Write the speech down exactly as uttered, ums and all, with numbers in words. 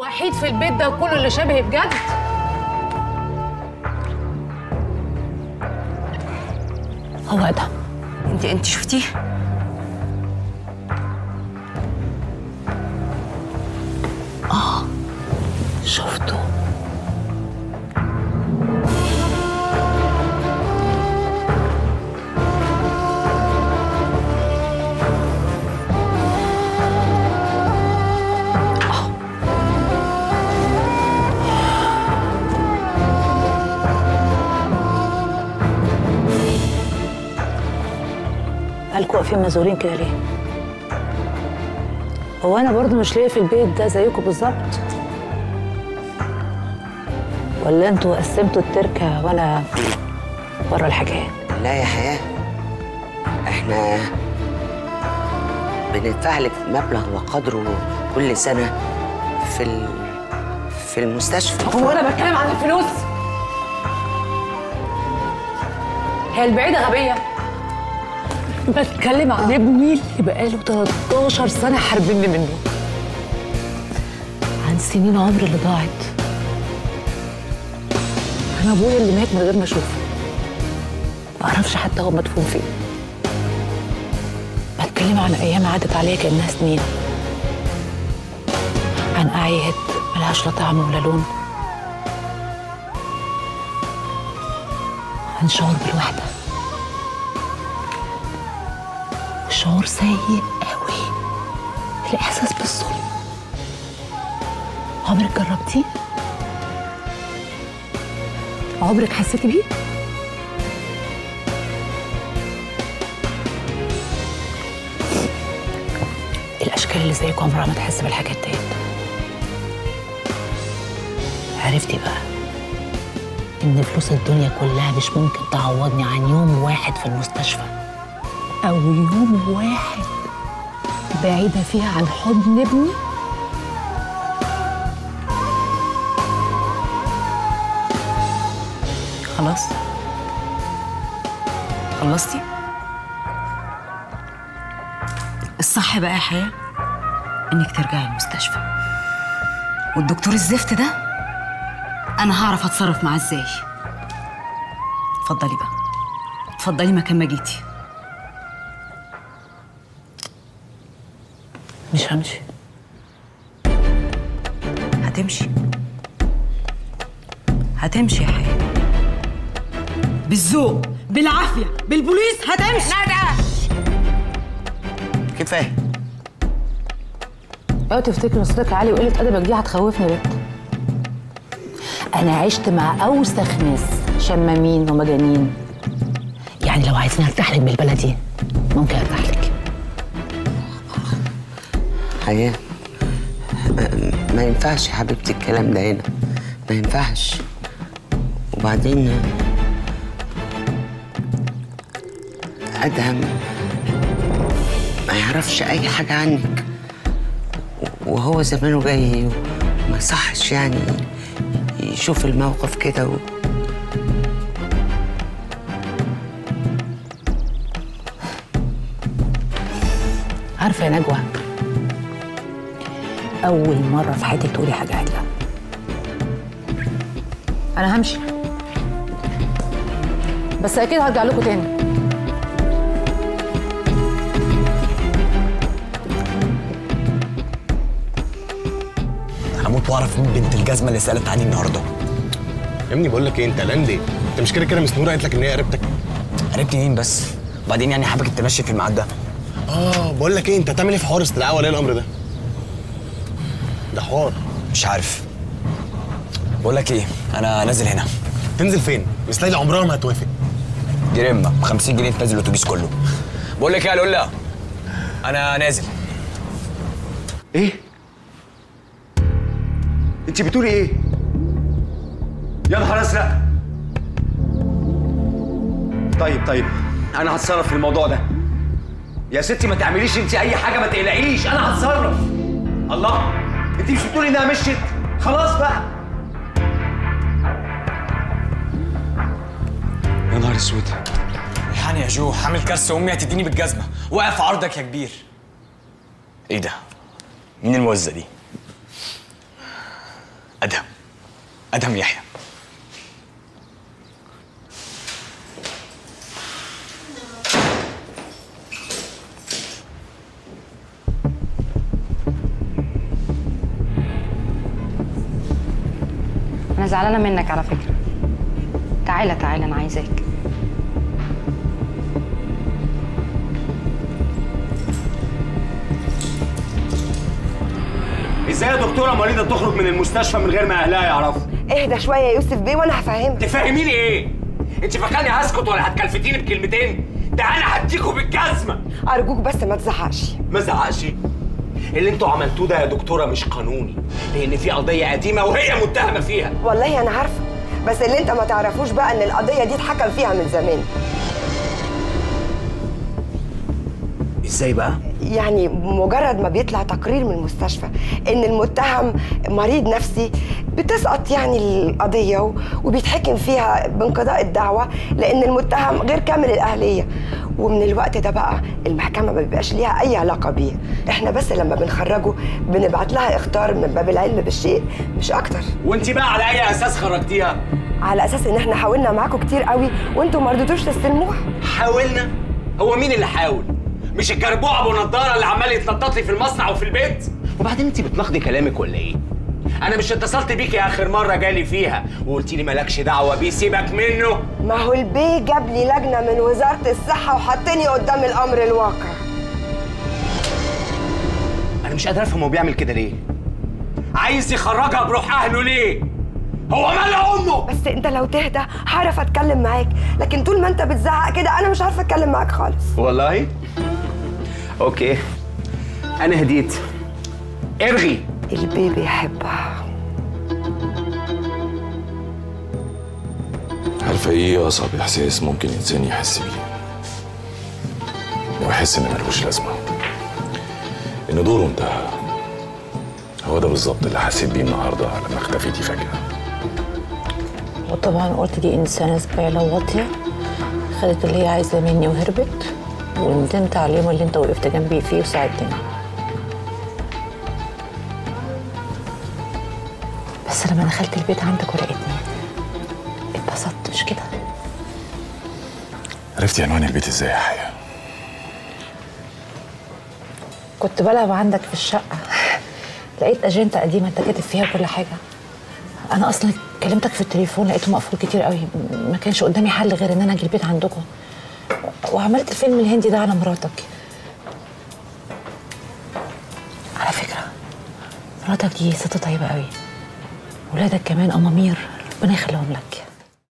وحيد في البيت ده وكله اللي شبهي بجد. هو ده. انت انت شفتيه؟ اه شفته. مالكوا واقفين مزورين كده ليه؟ هو أنا برضه مش لاقي في البيت ده زيكم بالظبط؟ ولا انتوا قسمتوا التركة وأنا بره الحكاية؟ لا يا حياة، احنا بندفع لك مبلغ وقدره كل سنة في ال... في المستشفى. هو أنا بتكلم عن الفلوس؟ هي البعيدة غبية؟ بتكلم عن ابني اللي بقاله تلتاشر سنة حاربني منه، عن سنين عمري اللي ضاعت، عن ابويا اللي مات من غير ما اشوفه، ما اعرفش حتى هو مدفون فين. بتكلم عن ايام عدت عليا كانها سنين، عن اعياد ملهاش لا طعم ولا لون، عن شعور بالوحدة، شعور سيء قوي، الإحساس بالظلم. عمرك جربتيه؟ عمرك حسيتي بيه؟ الأشكال اللي زيكم عمرها ما تحس بالحاجات ديت. عرفتي بقى إن فلوس الدنيا كلها مش ممكن تعوضني عن يوم واحد في المستشفى، أو يوم واحد بعيدة فيها عن حضن ابني. خلاص خلصتي؟ الصح بقى يا حياة إنك ترجعي المستشفى، والدكتور الزفت ده أنا هعرف أتصرف معاه إزاي. اتفضلي بقى، اتفضلي مكان ما جيتي. مش همشي. هتمشي هتمشي يا حياة، بالذوق بالعافية بالبوليس هتمشي. ندى كفايه. اوعي تفتكري ان صوتك عالي وقله ادبك دي هتخوفني يا بنت. انا عشت مع اوسخ ناس شمامين ومجانين، يعني لو عايزين ارتاح لك بالبلدي ممكن ارتاح لك. حياة، ما ينفعش يا حبيبتي الكلام ده هنا، ما ينفعش. وبعدين أدهم ما يعرفش أي حاجة عنك، وهو زمانه جاي وما صحش يعني يشوف الموقف كده و... عارفة يا نجوى، أول مرة في حياتي تقولي حاجة عدلة. أنا همشي، بس أكيد هرجع لكم تاني. هموت واعرف مين بنت الجزمة اللي سألت عني النهارده. يا ابني بقول لك ايه، انت قلقان ليه؟ انت مش كده كده مسنوره قالت لك ان هي قريبتك؟ قريبتي مين بس؟ وبعدين يعني حابك تمشي في الميعاد ده؟ اه بقول لك ايه، انت هتعمل ايه في حوار استدعاء ولي الامر ده؟ ده حوار. مش عارف. بقول لك ايه، انا نازل هنا. تنزل فين؟ مس ليلى عمرها ما هتوافق. دي رمه ب خمسين جنيه تنزل الاتوبيس كله. بقول لك ايه يا لولا، انا نازل. ايه؟ انت بتقولي ايه؟ يا نهار ازرق. طيب طيب انا هتصرف في الموضوع ده. يا ستي ما تعمليش انت اي حاجه، ما تقلقيش، انا هتصرف. الله، انت مش بتقولي انها مشيت؟ خلاص بقى. يا نهار اسود. الحقني يا جو، حامل كاس امي هتديني بالجزمه، واقف عرضك يا كبير. ايه ده؟ مين الموزه دي؟ ادهم يحيى. أنا زعلانة منك على فكرة. تعالى تعالى أنا عايزاك. ازاي يا دكتوره مريضه تخرج من المستشفى من غير ما اهلها يعرفوا؟ اهدى شويه يا يوسف بيه وانا هفهمك. تفهميني ايه؟ انت فاكراني هسكت ولا هتكلفتيني بكلمتين؟ ده انا هديكوا بالجزمه. ارجوك بس ما تزعقش. ما زعقش؟ اللي انتوا عملتوه ده يا دكتوره مش قانوني، لان في قضيه قديمه وهي متهمه فيها. والله انا عارفه، بس اللي انت ما تعرفوش بقى ان القضيه دي اتحكم فيها من زمان. ازاي بقى؟ يعني مجرد ما بيطلع تقرير من المستشفى ان المتهم مريض نفسي بتسقط يعني القضيه وبيتحكم فيها بانقضاء الدعوه لان المتهم غير كامل الاهليه، ومن الوقت ده بقى المحكمه ما بيبقاش ليها اي علاقه بيه. احنا بس لما بنخرجه بنبعت لها اختار من باب العلم بالشيء مش اكتر. وانت بقى على اي اساس خرجتيها؟ على اساس ان احنا حاولنا معاكم كتير قوي وانتوا ما رضيتوش تستلموها. حاولنا؟ هو مين اللي حاول؟ مش الجربوع ابو نضاره اللي عمال يتنطط لي في المصنع وفي البيت؟ وبعدين انت بتناقضي كلامك ولا ايه؟ انا مش اتصلت بيكي اخر مره جالي فيها وقلتي لي مالكش دعوه بيه سيبك منه؟ ما هو البيه جاب لي لجنه من وزاره الصحه وحطني قدام الامر الواقع. انا مش قادر افهم هو بيعمل كده ليه؟ عايز يخرجها بروح اهله ليه؟ هو مال امه؟ بس انت لو تهدى هعرف اتكلم معاك، لكن طول ما انت بتزعق كده انا مش عارفه اتكلم معاك خالص. والله؟ اوكي انا هديت. ارغي. البيه بيحبها. عارفه ايه اصعب احساس ممكن انسان يحس بيه؟ انه يحس ان ملوش لازمه، ان دوره انتهى. هو ده بالظبط اللي حسيت بيه النهارده لما اختفيتي فجاه. وطبعا قلت دي انسانه زباله واطيه خدت اللي هي عايزاه مني وهربت، وندمت على اليوم اللي انت وقفت جنبي فيه وساعدتني. بس لما دخلت البيت عندك ولقيتني اتبسطت مش كده؟ عرفتي عنوان البيت ازاي يا حياه؟ كنت بلعب عندك في الشقه لقيت اجنده قديمه انت كاتب فيها كل حاجه. انا اصلا كلمتك في التليفون لقيته مقفول كتير قوي، ما كانش قدامي حل غير ان انا اجي البيت عندكم، وعملت الفيلم الهندي ده على مراتك. على فكره مراتك دي ست طيبه قوي، ولادك كمان امامير ربنا يخليهم لك.